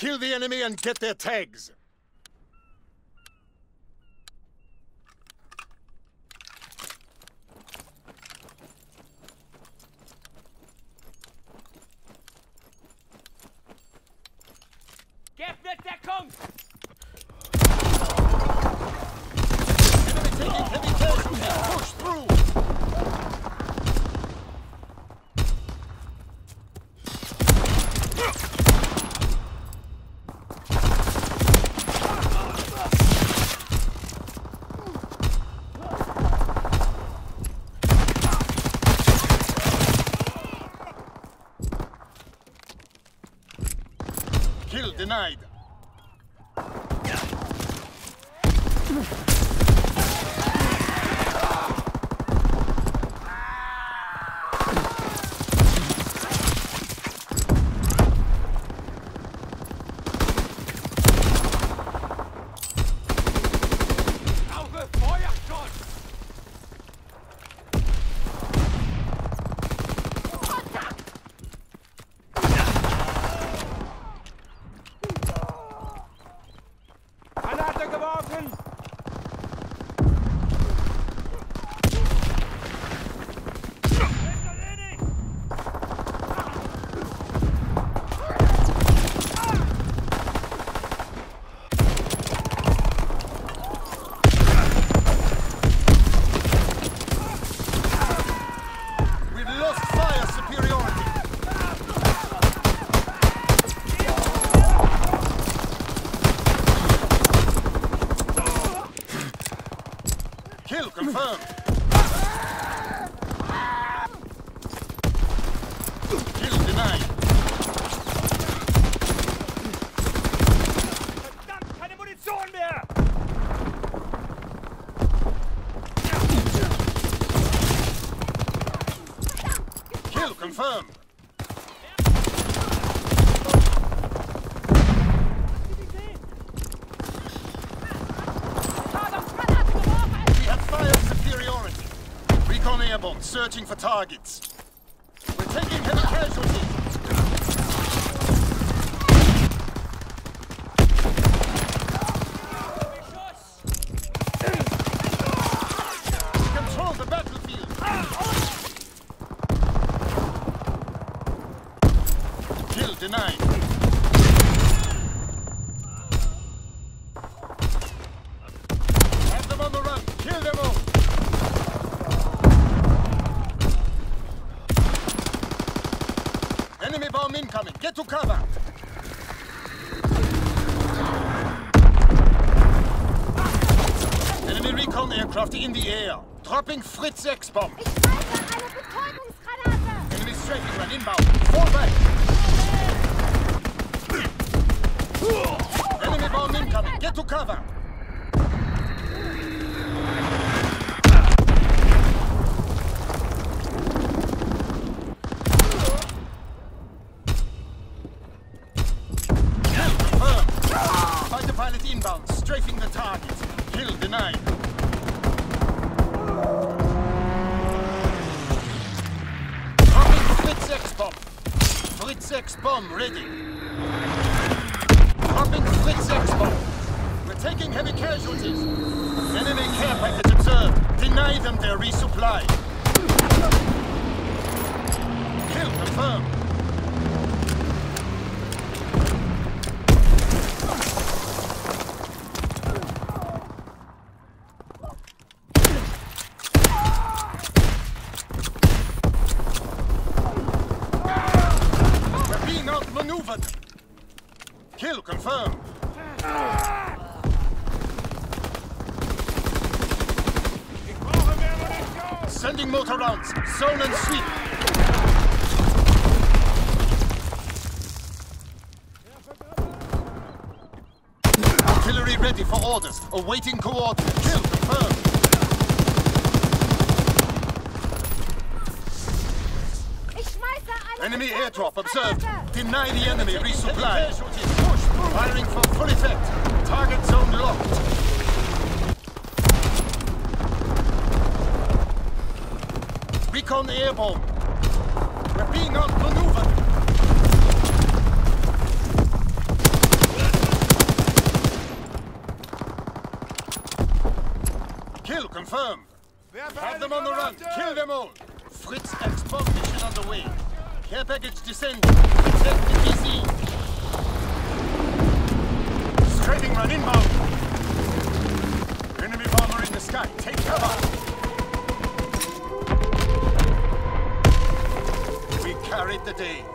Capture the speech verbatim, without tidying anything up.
Kill the enemy and get their tags. Gebt der kommt! Enemy taking heavy casualties. Push through. Kill denied. Auge, Feuerschuss! Granate geworfen! We've lost fire superiority. Kill confirmed. Kill denied. Verdammt, keine Munition mehr! Kill confirmed. We have fire superiority. Recon airborne searching for targets. We're taking heavy casualties. Control the battlefield. Kill denied. Have them on the run. Kill them all. Enemy bomb incoming. Get to cover. Enemy recon aircraft in the air. Dropping Fritz six bomb. Ich schmeiße eine Betäubungsgranate! Enemy strafing run inbound. Fall back. Enemy bomb incoming. Get to cover. Kill confirmed. Fighter pilot inbound. Strafing the target. Kill denied. Dropping Fritz six bomb. Fritz six bomb ready. Dropping Fritz six bomb. We're taking heavy casualties. Enemy care package observed. Deny them their resupply. Kill confirmed. We're being outmaneuvered. Kill confirmed. Ich brauche mehr Munition! Sending motor rounds. Zone and sweep. Artillery ready for orders. Awaiting coordinates. Kill confirmed. Ich schmeiße eine Enemy airdrop observed. Betäubungsgranate! Deny the enemy resupply. Firing for full effect. Target zone locked. Recon airborne. We're being outmaneuvered. Kill confirmed. Have them on the run. Kill them all. Fritz X-bomb mission underway. Care package descending. Protect the G C. Scraping run inbound. Enemy bomber in the sky. Take cover. We carried the day.